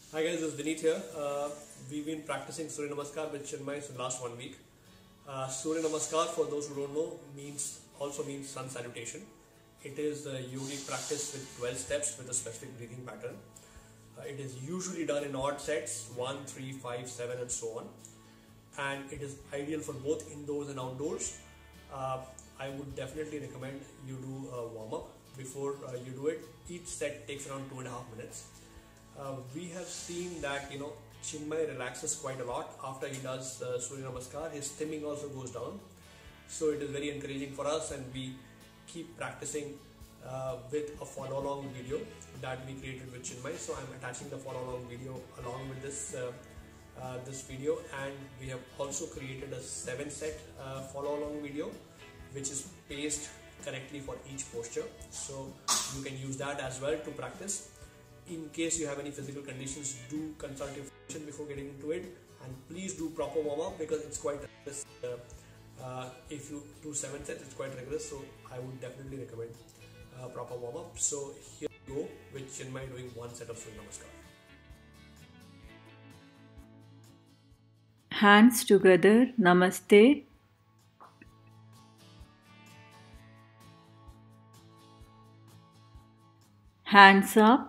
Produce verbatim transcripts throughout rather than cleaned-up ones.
Hi guys, this is Vineet here. Uh, we've been practicing Surya Namaskar with Chinmay for the last one week. Uh, Surya Namaskar, for those who don't know, means also means sun salutation. It is a yogic practice with twelve steps with a specific breathing pattern. Uh, it is usually done in odd sets, one, three, five, seven and so on. And it is ideal for both indoors and outdoors. Uh, I would definitely recommend you do a warm-up before uh, you do it. Each set takes around two and a half minutes. Uh, we have seen that you know Chinmay relaxes quite a lot after he does uh, Surya Namaskar. His stimming also goes down, so it is very encouraging for us, and we keep practicing uh, with a follow-along video that we created with Chinmay. So I'm attaching the follow-along video along with this uh, uh, this video, and we have also created a seven-set uh, follow-along video, which is paced correctly for each posture. So you can use that as well to practice. In case you have any physical conditions, do consult your physician before getting into it, and please do proper warm-up because it's quite rigorous. Uh, uh, if you do seven sets, it's quite rigorous, so I would definitely recommend uh, proper warm-up. So here we go with Chinmay doing one set of Surya Namaskar. Hands together, Namaste. Hands up.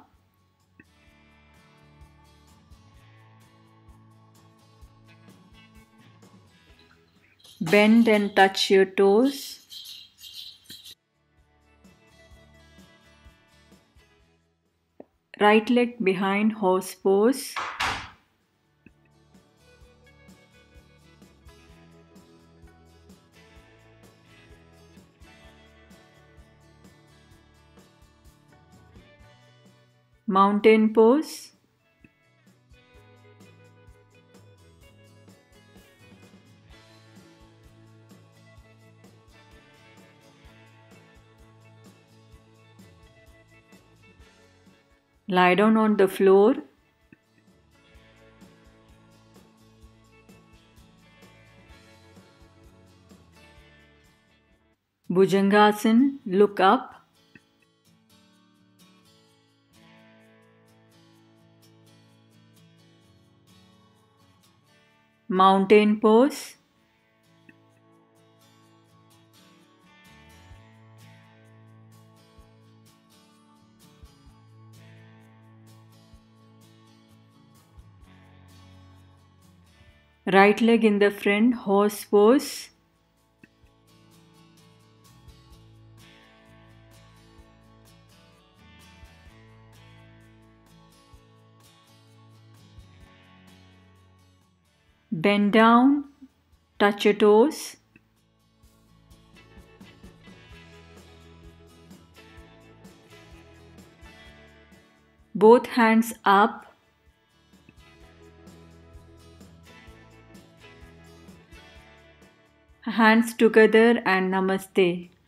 Bend and touch your toes. Right leg behind, horse pose. Mountain pose. Lie down on the floor. Bhujangasana, look up. Mountain pose. Right leg in the front, horse pose. Bend down, touch your toes. Both hands up. Hands together and Namaste.